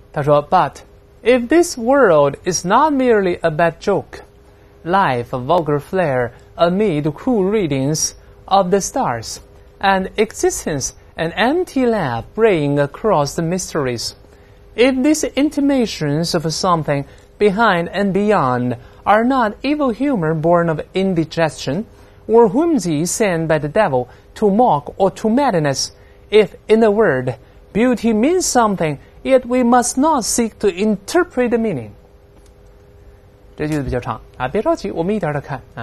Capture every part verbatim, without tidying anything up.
他说 But if this world is not merely a bad joke, life a vulgar flare amid cool readings of the stars, and existence an empty lab braying across the mysteries, if these intimations of something behind and beyond are not evil humor born of indigestion, or whimsy sent by the devil to mock or to madness, if, in a word, beauty means something, yet we must not seek to interpret the meaning. 这句子比较长啊，别着急，我们一点点看啊。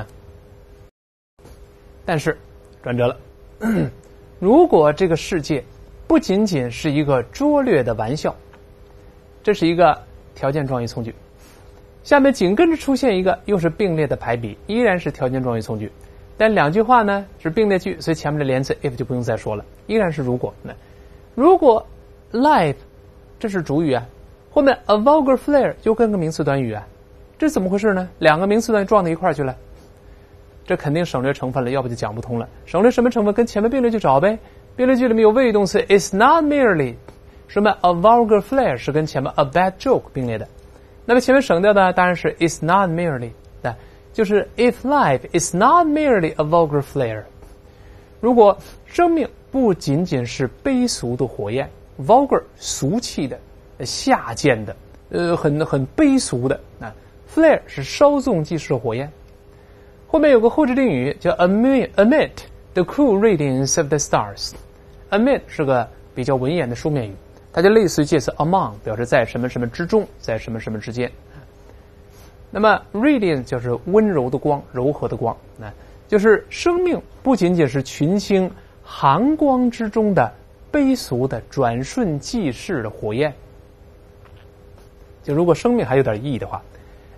但是，转折了，如果这个世界不仅仅是一个拙劣的玩笑，这是一个条件状语从句。下面紧跟着出现一个又是并列的排比，依然是条件状语从句，但两句话呢是并列句，所以前面的连词 if 就不用再说了，依然是如果。如果 life 这是主语啊，后面 a vulgar flare 又跟个名词短语啊，这怎么回事呢？两个名词短语撞到一块儿去了，这肯定省略成分了，要不就讲不通了。省略什么成分？跟前面并列句找呗。并列句里面有谓语动词 is not merely， 什么 a vulgar flare 是跟前面 a bad joke 并列的。那么前面省掉的当然是 is not merely， 对，就是 if life is not merely a vulgar flare， 如果生命不仅仅是卑俗的火焰 vulgar 俗气的下贱的呃很很卑俗的啊 flare 是稍纵即逝的火焰，后面有个后置定语叫 amid amid the cool radiance of the stars， amid 是个比较文言的书面语，它就类似于介词 among， 表示在什么什么之中，在什么什么之间。那么 radiance 就是温柔的光，柔和的光，那就是生命不仅仅是群星寒光之中的卑俗的转瞬即逝的火焰。就如果生命还有点意义的话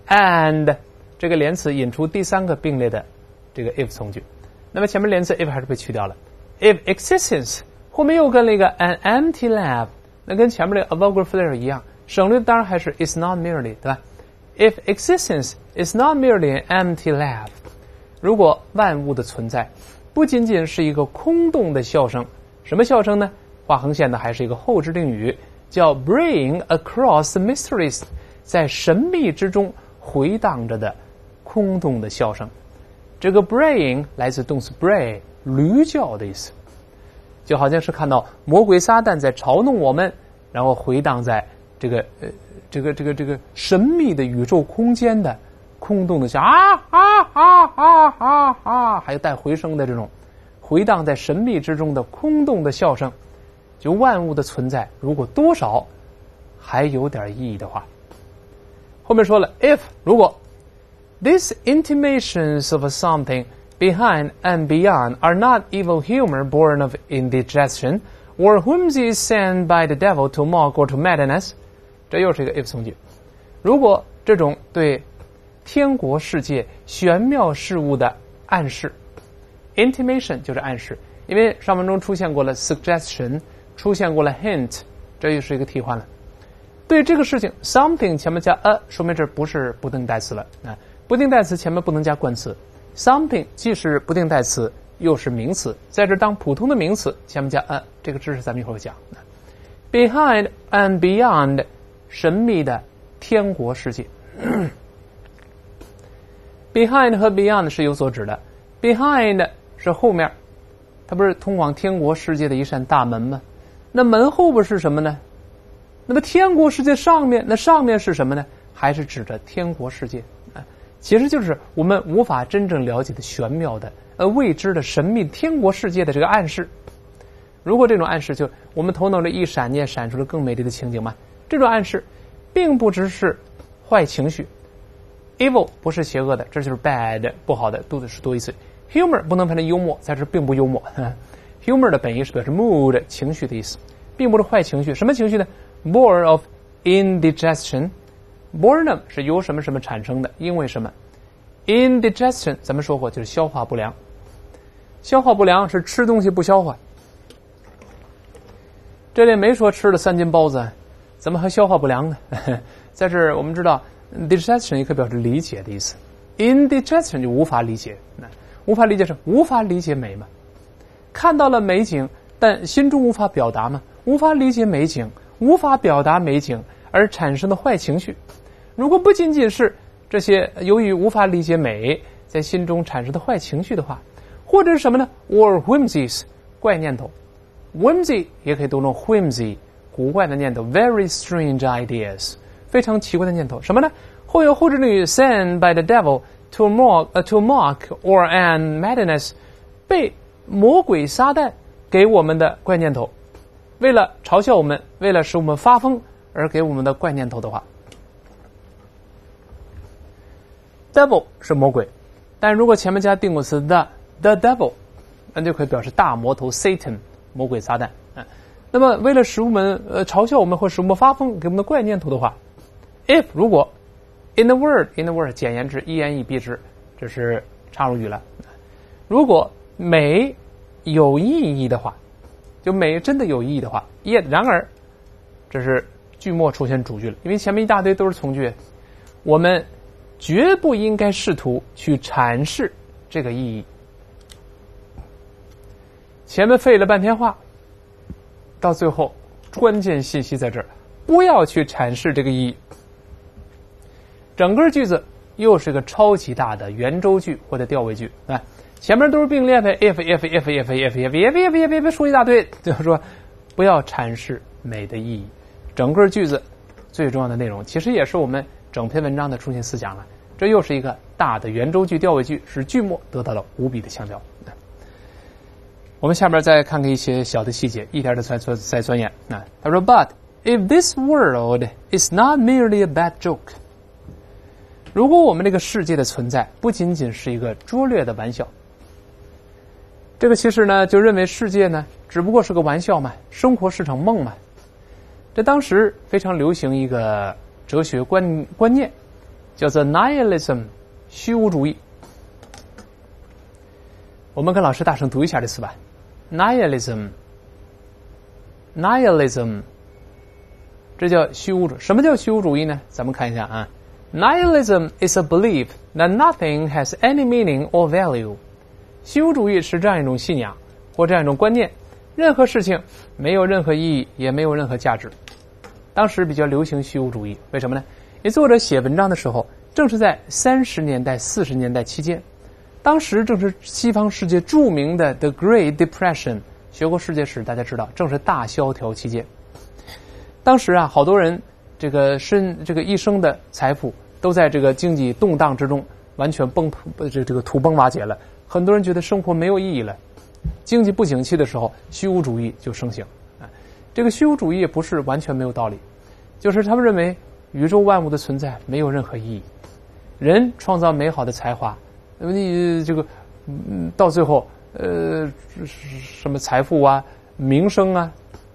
，and 这个连词引出第三个并列的这个 if 从句，那么前面连词 if 还是被去掉了。if existence 后面又跟了一个 an empty lab。那跟前面的 a vulgar flare 一样，省略当然还是 is not merely， 对吧 ？If existence is not merely an empty lab， 如果万物的存在不仅仅是一个空洞的笑声，什么笑声呢？画横线的还是一个后置定语，叫 braying across the mysteries， 在神秘之中回荡着的空洞的笑声。这个 braying 来自动词 bray， 驴叫的意思。就好像是看到魔鬼撒旦在嘲弄我们，然后回荡在这个呃这个这个这个神秘的宇宙空间的空洞的笑啊啊啊啊啊啊，还有带回声的这种回荡在神秘之中的空洞的笑声。就万物的存在，如果多少还有点意义的话，后面说了 if 如果 these intimations of something behind and beyond are not evil humor born of indigestion, or whimsy sent by the devil to mock or to madness， 这又是一个 if 从句。如果这种对天国世界玄妙事物的暗示 intimation 就是暗示，因为上文中出现过了 suggestion， 出现过了 hint， 这又是一个替换了。对这个事情 something 前面加 a， 说明这不是不定代词了啊，不定代词前面不能加冠词。something 既是不定代词又是名词，在这当普通的名词前面加 a， 这个知识咱们一会儿会讲。behind and beyond 神秘的天国世界behind 和 beyond 是有所指的， behind 是后面，它不是通往天国世界的一扇大门吗？那门后边是什么呢？那么天国世界上面，那上面是什么呢？还是指着天国世界啊？其实就是我们无法真正了解的玄妙的呃未知的神秘天国世界的这个暗示。如果这种暗示就我们头脑里一闪念闪出了更美丽的情景嘛，这种暗示并不只是坏情绪， evil 不是邪恶的，这就是 bad 不好的，都是多一次。 humor 不能翻成幽默，在这并不幽默humor 的本意是表示 mood 情绪的意思，并不是坏情绪。什么情绪呢？ born of indigestion， born 是由什么什么产生的，因为什么。 indigestion 咱们说过就是消化不良，消化不良是吃东西不消化，这里没说吃了三斤包子怎么还消化不良呢在这儿我们知道 digestion 也可以表示理解的意思， indigestion 就无法理解，无法理解是无法理解美嘛，看到了美景但心中无法表达嘛，无法理解美景，无法表达美景， 而产生的坏情绪。如果不仅仅是这些由于无法理解美在心中产生的坏情绪的话，或者是什么呢 or whimsies 怪念头， whimsy 也可以读成 whimsy 古怪的念头， very strange ideas 非常奇怪的念头，什么呢？后有后置定语 sent by the devil to mock, uh, to mock or an madness 被魔鬼撒旦给我们的怪念头，为了嘲笑我们，为了使我们发疯而给我们的怪念头的话， devil 是魔鬼，但如果前面加定冠词 the the devil 那就可以表示大魔头 Satan 魔鬼撒旦、嗯、那么为了使我们呃嘲笑我们或使我们发疯给我们的怪念头的话， if 如果 in the word in the word 简言之一言以蔽之，这是插入语了。如果美有意义的话，就美真的有意义的话， yet 然而这是句末出现主句了，因为前面一大堆都是从句，我们绝不应该试图去阐释这个意义。前面费了半天话，到最后关键信息在这儿，不要去阐释这个意义。整个句子又是个超级大的圆周句或者调位句，啊，前面都是并列的 if if if if if if if if if if if 说一大堆，就是说不要阐释美的意义。整个句子最重要的内容，其实也是我们整篇文章的中心思想了。这又是一个大的圆周句、调位句，使句末得到了无比的强调。我们下面再看看一些小的细节，一点的再再钻研。啊，他说 ，But if this world is not merely a bad joke， 如果我们这个世界的存在不仅仅是一个拙劣的玩笑，这个其实呢就认为世界呢只不过是个玩笑嘛，生活是场梦嘛。这当时非常流行一个哲学观观念，叫做 nihilism 虚无主义。我们跟老师大声读一下这词吧。Nihilism Nihilism 这叫虚无主义。什么叫虚无主义呢？咱们看一下啊。Nihilism is a belief that nothing has any meaning or value。 虚无主义是这样一种信仰或这样一种观念，任何事情没有任何意义，也没有任何价值。当时比较流行虚无主义，为什么呢？因为作者写文章的时候正是在三十年代四十年代期间，当时正是西方世界著名的 The Great Depression， 学过世界史大家知道，正是大萧条期间。当时啊，好多人这个身这个一生的财富都在这个经济动荡之中完全崩这这个土崩瓦解了，很多人觉得生活没有意义了。经济不景气的时候，虚无主义就盛行啊。这个虚无主义也不是完全没有道理，就是他们认为宇宙万物的存在没有任何意义，人创造美好的才华，你这个嗯到最后呃什么财富啊、名声啊，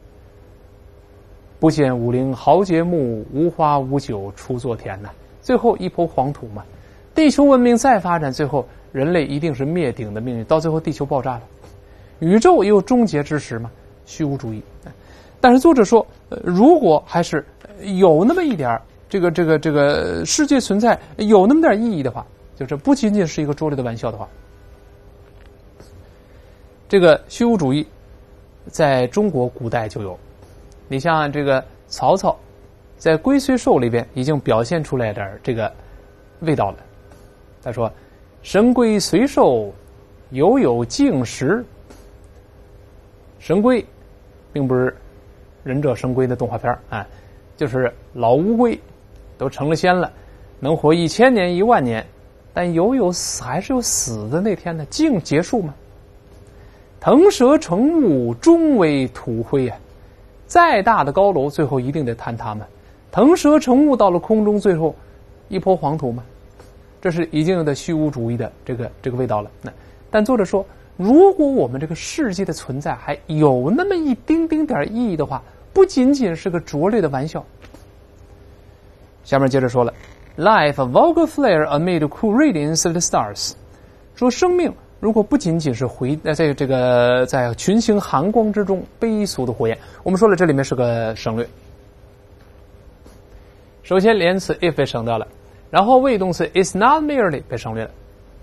不见武陵豪杰墓，无花无酒锄作田呐、啊，最后一抔黄土嘛。地球文明再发展，最后人类一定是灭顶的命运，到最后地球爆炸了，宇宙也有终结之时嘛，虚无主义。但是作者说，呃、如果还是有那么一点这个这个这个世界存在有那么点意义的话，就是不仅仅是一个拙劣的玩笑的话，这个虚无主义在中国古代就有。你像这个曹操在《龟虽寿》里边已经表现出来点这个味道了。他说：“神龟虽寿，犹有竟时。”神龟并不是忍者神龟的动画片啊，就是老乌龟都成了仙了，能活一千年一万年，但犹有死还是有死的那天呢，竟结束吗？腾蛇乘雾，终为土灰啊！再大的高楼，最后一定得坍塌嘛。腾蛇乘雾到了空中，最后一抔黄土嘛。这是已经有的虚无主义的这个这个味道了。那但作者说，如果我们这个世界的存在还有那么一丁丁点意义的话，不仅仅是个拙劣的玩笑。下面接着说了 ，Life a vulgar flare amid cool radiance of the stars， 说生命如果不仅仅是回呃在这个在群星寒光之中悲俗的火焰，我们说了这里面是个省略。首先连词 if 被省掉了，然后谓动词 is not merely 被省略了，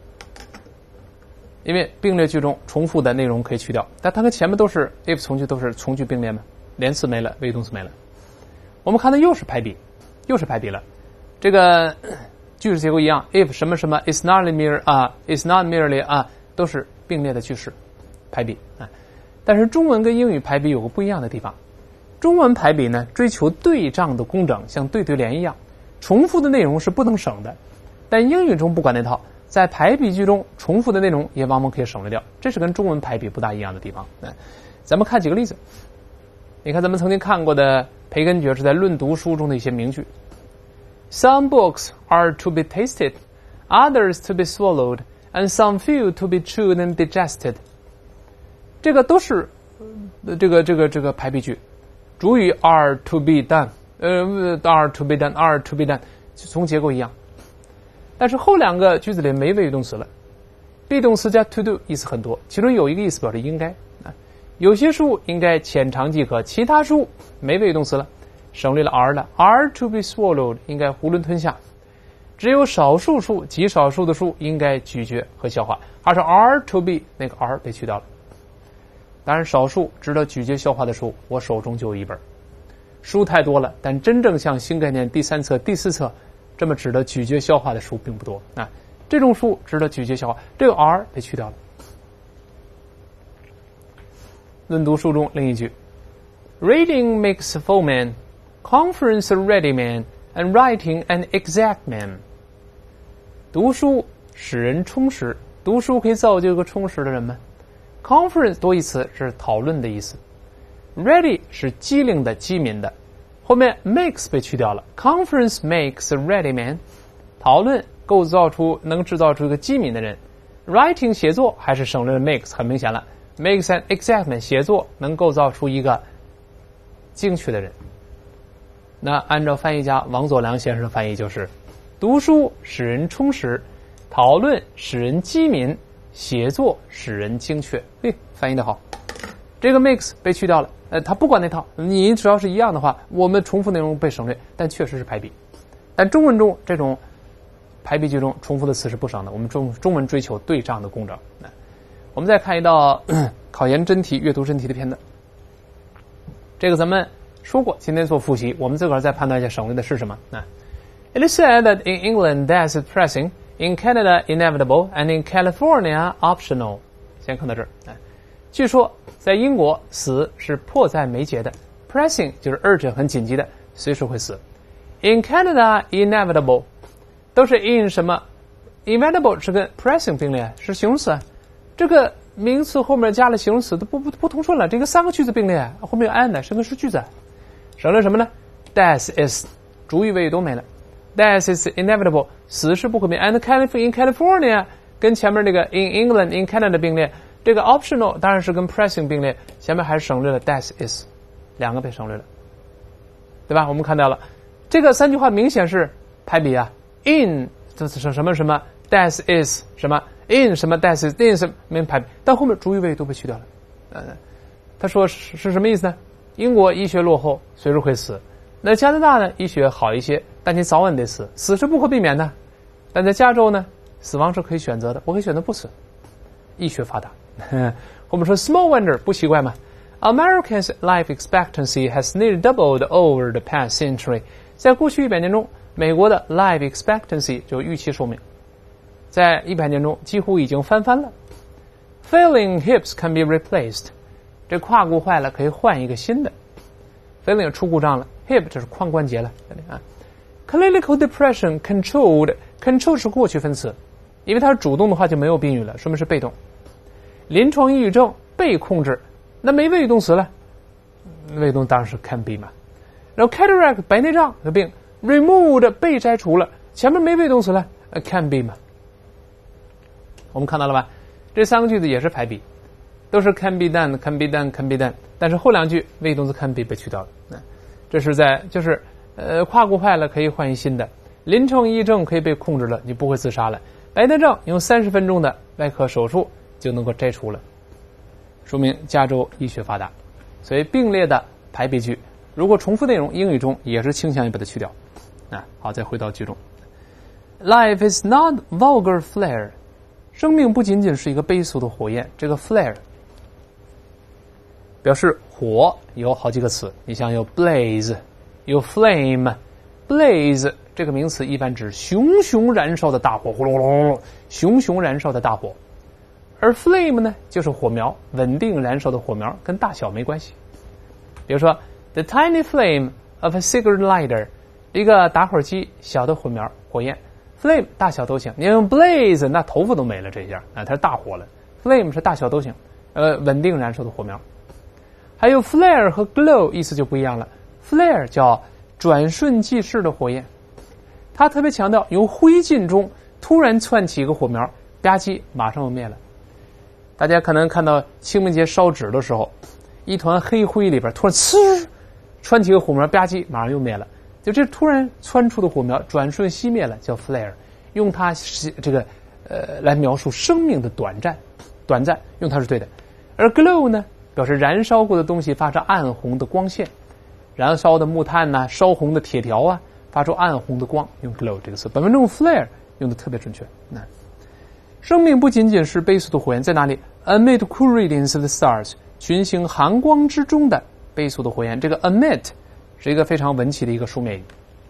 因为并列句中重复的内容可以去掉，但它跟前面都是 if 从句都是从句并列嘛，连词没了，谓动词没了。我们看的又是排比。 又是排比了。这个句式结构一样 ，if 什么什么 is not merely 啊 ，is not merely 啊，都是并列的句式排比啊。但是中文跟英语排比有个不一样的地方，中文排比呢追求对仗的工整，像对对联一样，重复的内容是不能省的。但英语中不管那套，在排比句中重复的内容也往往可以省略掉，这是跟中文排比不大一样的地方。嗯，咱们看几个例子。你看咱们曾经看过的培根爵士在《论读书》中的一些名句 ：Some books are to be tasted, others to be swallowed, and some few to be chewed and digested。这个都是呃这个这个这个排比句，主语 are to be done， 呃 are to be done are to be done， 从结构一样。但是后两个句子里没谓语动词了 ，be 动词加 to do 意思很多，其中有一个意思表示应该啊，有些事物应该浅尝即可，其他事物没谓语动词了，省略了 are 了 ，are to be swallowed 应该囫囵吞下，只有少数数极少数的数应该咀嚼和消化，而是 are to be 那个 are 被去掉了。当然，少数值得咀嚼消化的书，我手中就有一本。书太多了，但真正像新概念第三册、第四册这么值得咀嚼消化的书并不多啊。这种书值得咀嚼消化，这个 are 被去掉了。论读书中另一句 ：Reading makes a full man, conference a ready man, and writing an exact man。读书使人充实，读书可以造就一个充实的人们。Conference 多义词是讨论的意思 ，ready 是机灵的、机敏的，后面 makes 被去掉了 ，Conference makes a ready man， 讨论构造出能制造出一个机敏的人 ，writing 写作还是省略了 makes， 很明显了 ，makes an exact man 写作能构造出一个精确的人。那按照翻译家王佐良先生的翻译就是：读书使人充实，讨论使人机敏。写作使人精确，嘿，翻译的好。这个 makes 被去掉了，呃，他不管那套，你只要是一样的话，我们重复内容被省略，但确实是排比。但中文中这种排比句中重复的词是不省的，我们中中文追求对仗的工整。我们再看一道考研真题、阅读真题的片段。这个咱们说过，今天做复习，我们自个儿再判断一下省略的是什么。那 It is said that in England death is pressing.In Canada, inevitable, and in California, optional. 先看到这儿。据说在英国死是迫在眉睫的 ，pressing 就是 urgent 很紧急的，随时会死。In Canada, inevitable 都是 in 什么 ？inevitable 是跟 pressing 并列，是形容词。这个名词后面加了形容词都不不不通顺了，这个三个句子并列，后面有 and 是个是句子。省略什么呢 ？Death is 主语谓语都没了。Death is inevitable， 死是不可避免。And in California 跟前面那个 in England, in Canada 并列，这个 optional 当然是跟 pressing 并列，前面还是省略了 death is， 两个被省略了，对吧？我们看到了这个三句话明显是排比啊 ，in 这是什么什么 death is 什么 in 什么 death is in 什么没排比，但后面主语谓语都被去掉了。呃，他说是是什么意思呢？英国医学落后，随时会死。那加拿大呢？医学好一些，但你早晚得死，死是不可避免的。但在加州呢，死亡是可以选择的，我可以选择不死。医学发达，我们说 small wonder 不奇怪嘛。Americans' life expectancy has nearly doubled over the past century。在过去一百年中，美国的 life expectancy 就预期寿命，在一百年中几乎已经翻番了。Failing hips can be replaced。这胯骨坏了可以换一个新的。Failing 出故障了。Hip 就是髋关节了，啊 ，clinical depression controlled control 是过去分词，因为它是主动的话就没有宾语了，说明是被动。临床抑郁症被控制，那没谓语动词了，谓语动当然是 can be 嘛。然后 cataract 白内障的病 removed 被摘除了，前面没谓语动词了 ，can be 嘛。我们看到了吧？这三个句子也是排比，都是 can be done can be done can be done， 但是后两句谓语动词 can be 被去掉了。这是在就是呃胯骨坏了可以换一新的，临床抑郁症可以被控制了，你不会自杀了，白内障用三十分钟的外科手术就能够摘除了，说明加州医学发达。所以并列的排比句，如果重复内容，英语中也是倾向于把它去掉。啊，好，再回到句中 ，Life is not vulgar flare， 生命不仅仅是一个悲俗的火焰，这个 flare。表示火有好几个词，你像有 blaze， 有 flame，blaze blaze 这个名词一般指熊熊燃烧的大火，呼隆隆隆，熊熊燃烧的大火。而 flame 呢，就是火苗，稳定燃烧的火苗，跟大小没关系。比如说 the tiny flame of a cigarette lighter， 一个打火机小的火苗火焰 ，flame 大小都行。你用 blaze， 那头发都没了，这下啊，它是大火了。flame 是大小都行，呃，稳定燃烧的火苗。还有 flare 和 glow 意思就不一样了。flare 叫转瞬即逝的火焰，它特别强调由灰烬中突然窜起一个火苗，吧唧马上就灭了。大家可能看到清明节烧纸的时候，一团黑灰里边突然呲窜起个火苗，吧唧马上又灭了。就这突然窜出的火苗转瞬熄灭了，叫 flare， 用它这个呃来描述生命的短暂，短暂用它是对的。而 glow 呢，表示燃烧过的东西发出暗红的光线，燃烧的木炭呐、啊，烧红的铁条啊，发出暗红的光，用 glow 这个词。本文中 flare 用的特别准确。那生命不仅仅是悲肃的火焰，在哪里 ？Amid cool radiance of the stars， 群星寒光之中的悲肃的火焰。这个 amid 是一个非常文气的一个书面语，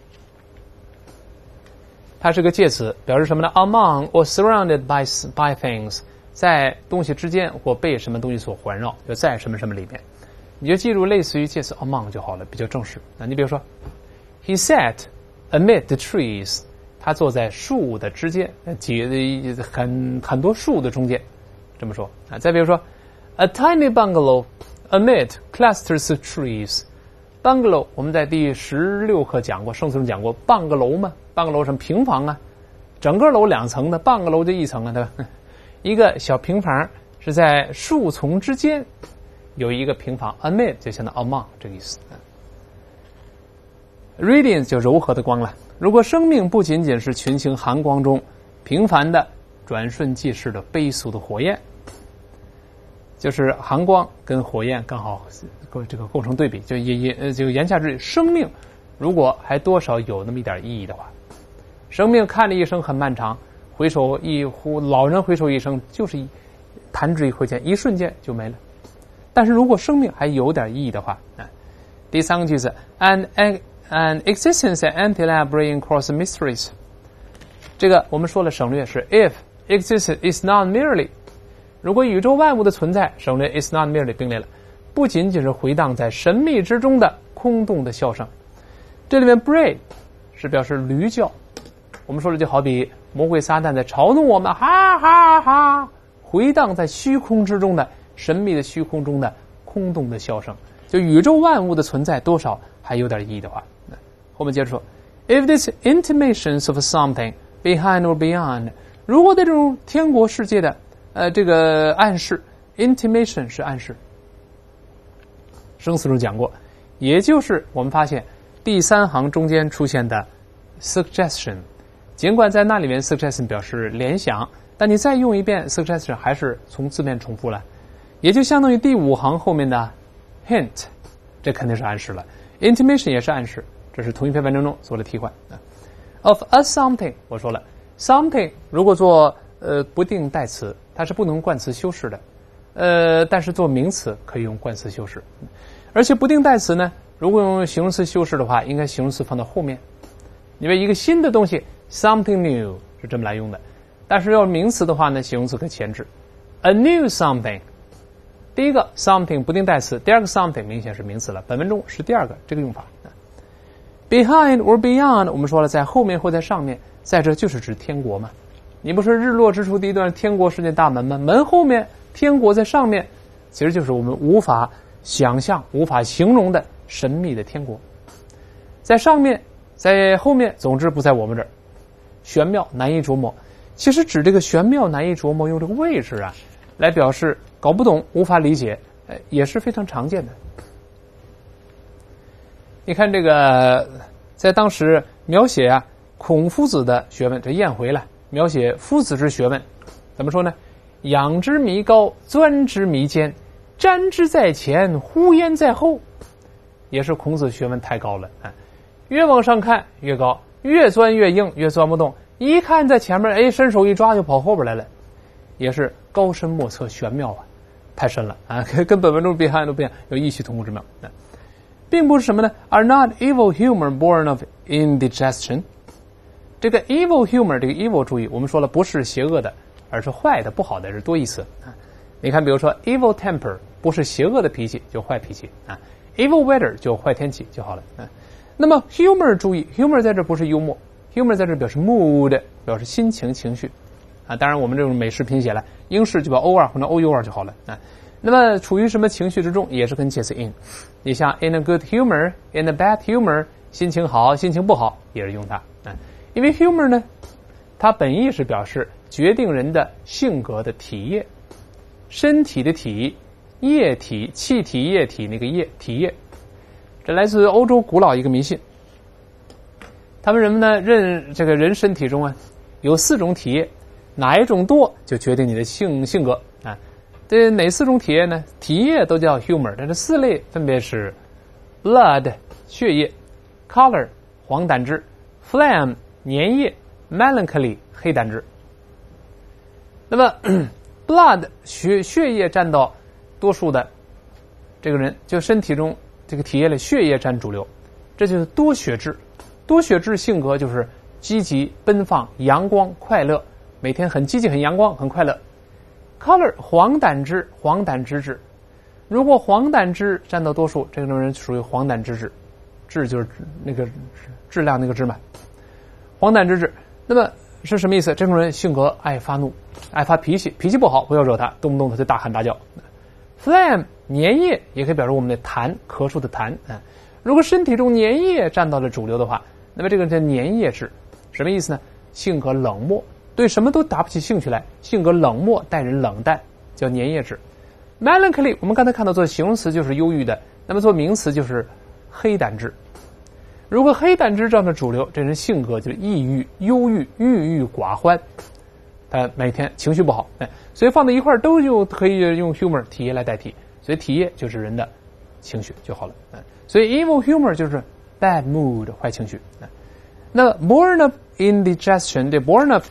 它是个介词，表示什么呢 ？Among or surrounded by by things， 在东西之间或被什么东西所环绕，就在什么什么里面。你就记住类似于介词 among 就好了，比较正式。那你比如说 ，He sat amid the trees。他坐在树的之间，几很很多树的中间，这么说啊。再比如说 ，a tiny bungalow amid clusters of trees。bungalow 我们在第十六课讲过，圣词中讲过，半个楼嘛，半个楼什么平房啊，整个楼两层的，半个楼就一层啊，对吧？一个小平房是在树丛之间有一个平房 ，amid 就相当 among 这个意思。radiance 就柔和的光了。如果生命不仅仅是群星寒光中平凡的转瞬即逝的悲肃的火焰，就是寒光跟火焰刚好这个构成对比，就也也就言下之意，生命如果还多少有那么一点意义的话，生命看着一生很漫长，回首一呼老人回首一生就是一弹指一挥间，一瞬间就没了。但是如果生命还有点意义的话，啊，第三个句子 ，an an existence that anti-elaborating cross mysteries， 这个我们说了省略是 if existence is not merely， 如果宇宙万物的存在省略 is not merely 并列了，不仅仅是回荡在神秘之中的空洞的笑声。这里面 bray 是表示驴叫，我们说了就好比魔鬼撒旦在嘲弄我们，哈哈哈，回荡在虚空之中的神秘的虚空中的空洞的笑声。就宇宙万物的存在多少还有点意义的话，后面接着说 if this intimations of something behind or beyond， 如果这种天国世界的呃这个暗示 intimation 是暗示，生词中讲过，也就是我们发现第三行中间出现的 suggestion， 尽管在那里面 suggestion 表示联想，但你再用一遍 suggestion 还是从字面重复了，也就相当于第五行后面的 hint， 这肯定是暗示了， intimation 也是暗示，这是同一篇文章中做了替换。 of a something 我说了 something 如果做呃不定代词，它是不能冠词修饰的，呃但是做名词可以用冠词修饰，而且不定代词呢，如果用形容词修饰的话，应该形容词放到后面，因为一个新的东西 something new 是这么来用的，但是要名词的话呢，形容词可前置 a new something。第一个 something 不定代词，第二个 something 明显是名词了，本文中是第二个这个用法。behind or beyond 我们说了在后面或在上面，在这就是指天国嘛，你不是日落之处第一段天国世界大门吗？门后面天国在上面，其实就是我们无法想象无法形容的神秘的天国，在上面在后面，总之不在我们这儿，玄妙难以琢磨。其实指这个玄妙难以琢磨，用这个位置啊来表示搞不懂无法理解，也是非常常见的。你看这个在当时描写啊孔夫子的学问，这燕回了，描写夫子之学问怎么说呢？仰之弥高，钻之弥坚，瞻之在前，呼焉在后，也是孔子学问太高了啊！越往上看越高，越钻越硬，越钻不动。一看在前面，哎，伸手一抓就跑后边来了，也是高深莫测，玄妙啊，太深了啊！跟本文中 behind 都不一样，有异曲同工之妙。 并不是什么呢 ？Are not evil humor born of indigestion？ 这个 evil humor， 这个 evil 注意，我们说了不是邪恶的，而是坏的、不好的，是多义词啊。你看，比如说 evil temper， 不是邪恶的脾气，就坏脾气啊。evil weather 就坏天气就好了啊。那么 humor 注意 ，humor 在这不是幽默 ，humor 在这表示 mood， 表示心情、情绪啊。当然，我们这种美式拼写了，英式就把 o r 或者 o u r 就好了啊。那么处于什么情绪之中，也是跟介词 in。你像 in a good humor， in a bad humor， 心情好、心情不好也是用它啊。因为 humor 呢，它本意是表示决定人的性格的体液，身体的体，液体、气体、液体那个液体液。这来自欧洲古老一个迷信，他们人们呢认这个人身体中啊有四种体液，哪一种多就决定你的性性格啊。这哪四种体液呢？体液都叫 humor， 但是四类分别是 blood 血液、color 黄胆汁、phlegm 粘液、melancholy 黑胆汁。那么blood 血血液占到多数的这个人，就身体中这个体液里血液占主流，这就是多血质。多血质性格就是积极、奔放、阳光、快乐，每天很积极、很阳光、很快乐。color 黄胆汁，黄胆汁质。如果黄胆汁占到多数，这种人属于黄胆汁质，质就是那个质量那个质嘛。黄胆汁质，那么是什么意思？这种人性格爱发怒，爱发脾气，脾气不好，不要惹他，动不动他就大喊大叫。phlegm 粘液也可以表示我们的痰，咳嗽的痰啊。如果身体中粘液占到了主流的话，那么这个叫粘液质，什么意思呢？性格冷漠，对什么都打不起兴趣来，性格冷漠，待人冷淡，叫粘液质。melancholy 我们刚才看到做形容词就是忧郁的，那么做名词就是黑胆汁。如果黑胆汁占到主流，这人性格就是抑郁、忧郁、郁郁寡欢，他每天情绪不好，哎，所以放在一块儿都就可以用 humor 体液来代替，所以体液就是人的情绪就好了，哎，所以 evil humor 就是 bad mood 坏情绪。哎，那 born of indigestion， 这 born of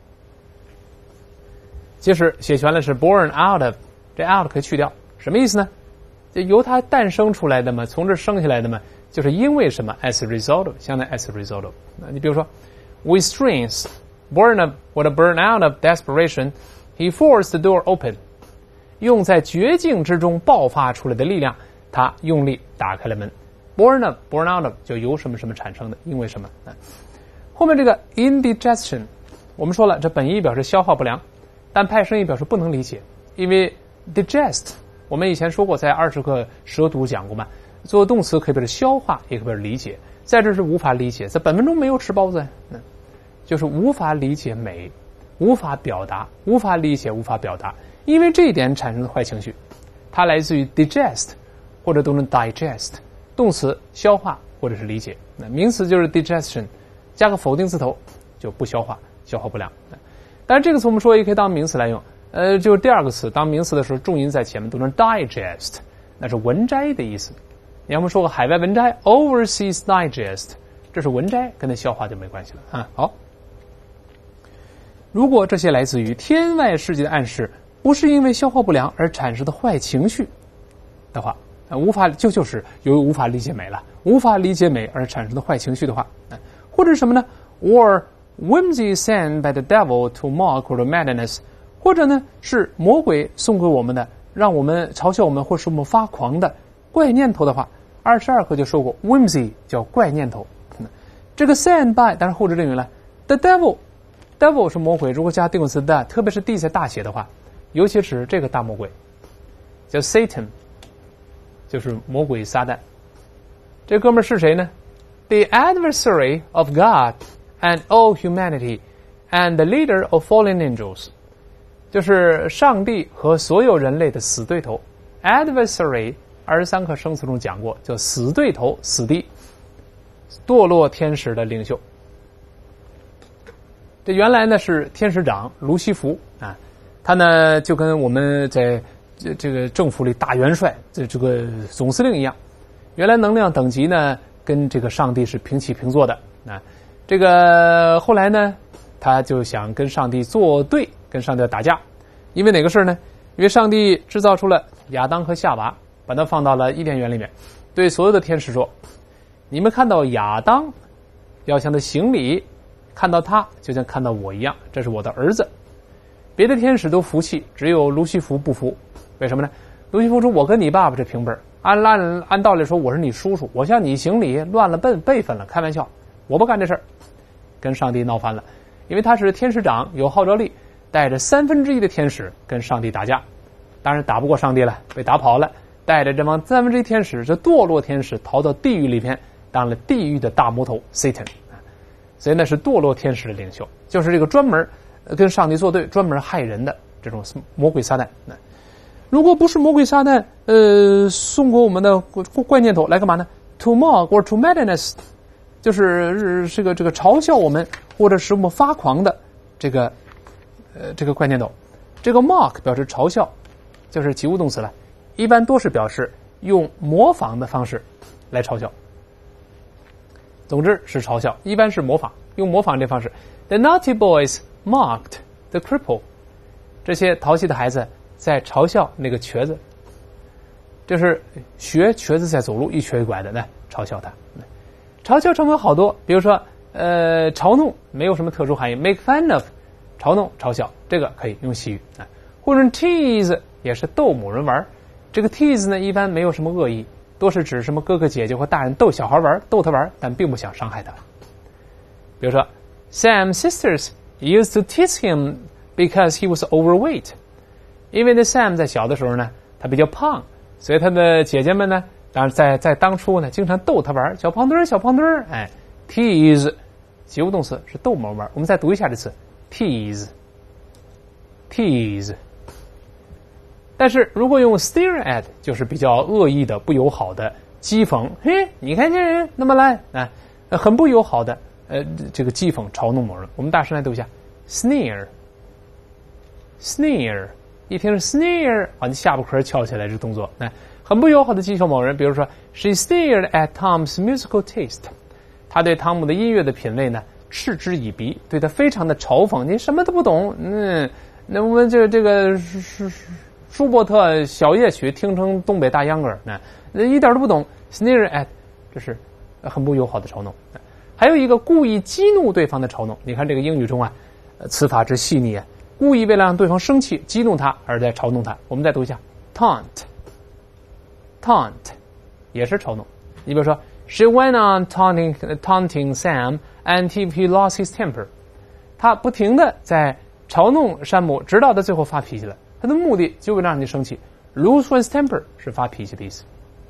其实写全了是 born out of， 这 out 可以去掉，什么意思呢？就由它诞生出来的嘛，从这生下来的嘛，就是因为什么 as a result of， 相当于 as a result of。你比如说 with strings born of what a burn out of desperation he forced the door open， 用在绝境之中爆发出来的力量，他用力打开了门。born of born out of 就由什么什么产生的，因为什么。后面这个 indigestion 我们说了，这本意表示消化不良，但派生意表示不能理解，因为 digest 我们以前说过，在二十课舌读讲过嘛，做动词可以表示消化，也可以表示理解，在这是无法理解，在本文中没有吃包子，嗯，就是无法理解美，无法表达，无法理解，无法表达，因为这一点产生的坏情绪，它来自于 digest 或者都能 digest， 动词消化或者是理解，那名词就是 digestion， 加个否定字头就不消化，消化不良。但是这个词我们说也可以当名词来用，呃，就是第二个词当名词的时候重音在前面，都能 digest， 那是文摘的意思。你要么说个海外文摘 overseas digest， 这是文摘，跟它消化就没关系了啊。好，如果这些来自于天外世界的暗示不是因为消化不良而产生的坏情绪的话，呃、无法就就是由于无法理解美了，无法理解美而产生的坏情绪的话，呃、或者什么呢 or whimsy sent by the devil to mock or madness， 或者呢是魔鬼送给我们的，让我们嘲笑我们或使我们发狂的怪念头的话，二十二课就说过 whimsy 叫怪念头，嗯、这个 sent by 但是后置证明了 the devil devil 是魔鬼，如果加定语词 the， 特别是 d 在大写的话，尤其是这个大魔鬼叫 Satan， 就是魔鬼撒旦。这哥们儿是谁呢？ The adversary of God and all humanity and the leader of fallen angels， 就是上帝和所有人类的死对头。 adversary 二十三课生词中讲过，叫死对头，死敌，堕落天使的领袖。这原来呢是天使长卢西弗啊，他呢就跟我们在这这个政府里大元帅这这个总司令一样，原来能量等级呢跟这个上帝是平起平坐的啊。这个后来呢他就想跟上帝作对，跟上帝打架，因为哪个事呢？因为上帝制造出了亚当和夏娃，把它放到了伊甸园里面， 对所有的天使说：“你们看到亚当，要向他行礼，看到他就像看到我一样，这是我的儿子。”别的天使都服气，只有卢西弗不服。为什么呢？卢西弗说：“我跟你爸爸这平辈，按按按道理说我是你叔叔，我向你行礼，乱了辈辈分了，开玩笑，我不干这事儿。”跟上帝闹翻了，因为他是天使长，有号召力，带着三分之一的天使跟上帝打架，当然打不过上帝了，被打跑了，带着这帮三分之一天使，这堕落天使逃到地狱里边，当了地狱的大魔头 Satan， 所以那是堕落天使的领袖，就是这个专门跟上帝作对、专门害人的这种魔鬼撒旦。如果不是魔鬼撒旦，呃，送过我们的怪念头来干嘛呢 ？To mock or to madness， 就是这个这个嘲笑我们或者使我们发狂的这个呃这个怪念头。这个 mock 表示嘲笑，就是及物动词了，一般都是表示用模仿的方式来嘲笑。总之是嘲笑，一般是模仿，用模仿这方式。The naughty boys mocked the cripple， 这些淘气的孩子在嘲笑那个瘸子，就是学瘸子在走路，一瘸一拐的来嘲笑他。嘲笑成分好多，比如说呃嘲弄没有什么特殊含义 ，make fun of 嘲弄嘲笑，这个可以用西语啊，或者 tease 也是逗某人玩。这个 tease 呢一般没有什么恶意，多是指什么哥哥姐姐或大人逗小孩玩，逗他玩，但并不想伤害他。比如说 Sam's sisters used to tease him because he was overweight， 因为那 Sam 在小的时候呢他比较胖，所以他的姐姐们呢当然在在当初呢经常逗他玩，小胖墩儿小胖墩儿，哎 tease 及物动词是逗某人玩。我们再读一下这词 tease tease。但是如果用 stare at 就是比较恶意的、不友好的讥讽，嘿，你看这人那么烂啊，很不友好的呃这个讥讽嘲弄某人。我们大声来读一下 sneer sneer， 一听是 sneer 啊，你下巴壳翘起来这动作，哎，很不友好的讥讽某人。比如说 she stared at Tom's musical taste， 他对汤姆的音乐的品味呢嗤之以鼻，对他非常的嘲讽，你什么都不懂，嗯，那我们这这个是是舒伯特小夜曲听成东北大秧歌，那一点都不懂 sneer at， 这是很不友好的嘲弄。还有一个故意激怒对方的嘲弄，你看这个英语中啊词法之细腻啊，故意为了让对方生气激怒他而在嘲弄他。我们再读一下 taunt taunt 也是嘲弄。你比如说 she went on taunting taunting Sam until he lost his temper， 他不停的在嘲弄山姆，直到他最后发脾气了。他的目的就为了让你生气 lose one's temper 是发脾气的意思。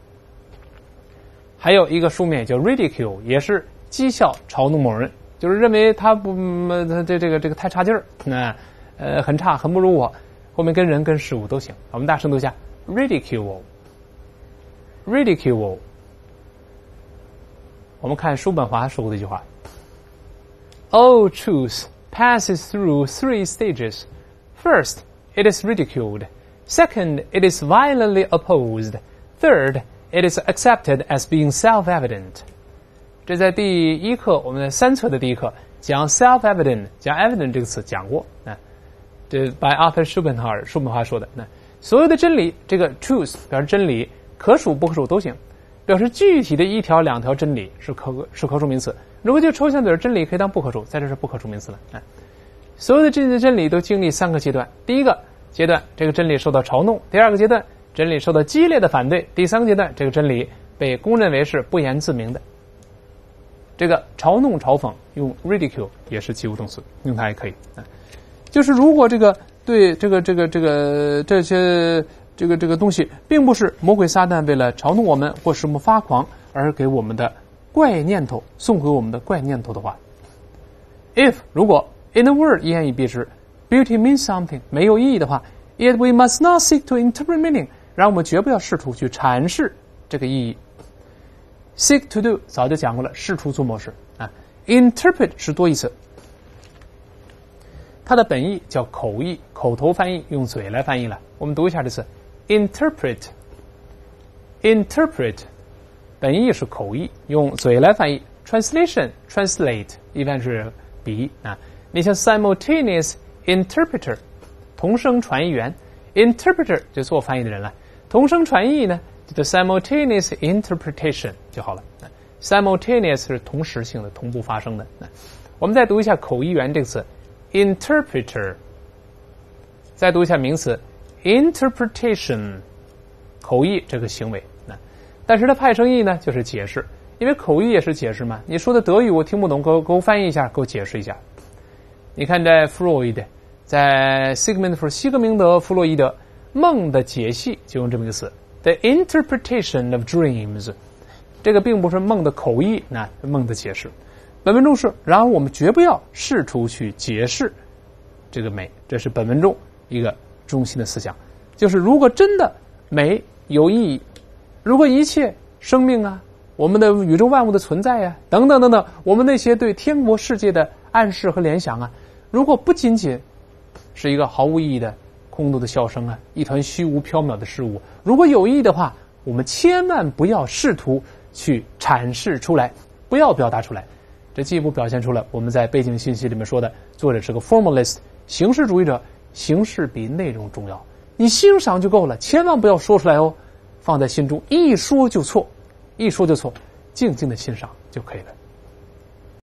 还有一个书面叫 ridicule， 也是讥笑嘲弄某人，就是认为他不他这这个这个太差劲儿，那呃很差很不如我，后面跟人跟事物都行。我们大声读一下 ridicule ridicule。 我们看叔本华说过的一句话， All truth passes through three stages. First, it is ridiculed. Second, it is violently opposed. Third, it is accepted as being self-evident. 这在第一课，我们的三册的第一课讲 self-evident， 讲 evident 这个词讲过啊。这 by Arthur Schopenhauer 叔本华说的。那所有的真理，这个 truth 表示真理，可数不可数都行。表示具体的一条两条真理是可是可数名词。如果就抽象点，真理可以当不可数，在这是不可数名词了。啊，所有的这些真理都经历三个阶段。第一个阶段，这个真理受到嘲弄；第二个阶段，真理受到激烈的反对；第三个阶段，这个真理被公认为是不言自明的。这个嘲弄、嘲讽用 ridicule 也是及物动词，用它也可以。啊，就是如果这个对这个这个这个这些这个这个东西，并不是魔鬼撒旦为了嘲弄我们或使我们发狂而给我们的怪念头送回我们的怪念头的话 ，if 如果 in a word 一言以蔽之 ，beauty means something 没有意义的话 ，yet we must not seek to interpret meaning， 让我们绝不要试图去阐释这个意义。seek to do 早就讲过了，试图做模式啊。interpret 是多义词，它的本意叫口译、口头翻译，用嘴来翻译了。我们读一下这词。Interpret, interpret， 本意是口译，用嘴来翻译。Translation, translate， 一般是笔译啊。你像 simultaneous interpreter， 同声传译员 ，interpreter 就做翻译的人了。同声传译呢， the simultaneous interpretation 就好了。simultaneous 是同时性的，同步发生的。我们再读一下口译员这个词 interpreter， 再读一下名词 interpretation， 口译这个行为。但是它派生意呢就是解释，因为口译也是解释嘛。你说的德语我听不懂，给我给我翻译一下，给我解释一下。你看在弗洛伊德，在 Sigmund Freud 西格明德弗洛伊德梦的解析就用这么一个词 the interpretation of dreams， 这个并不是梦的口译，那梦的解释。本文中是，然而我们绝不要试图去解释这个美，这是本文中一个中心的思想，就是如果真的美有意义，如果一切生命啊，我们的宇宙万物的存在啊，等等等等，我们那些对天国世界的暗示和联想啊，如果不仅仅是一个毫无意义的空洞的笑声啊，一团虚无缥缈的事物，如果有意义的话，我们千万不要试图去阐释出来，不要表达出来。这进一步表现出了我们在背景信息里面说的，作者是个 formalist 形式主义者，形式比内容重要，你欣赏就够了，千万不要说出来哦，放在心中，一说就错，一说就错，静静的欣赏就可以了。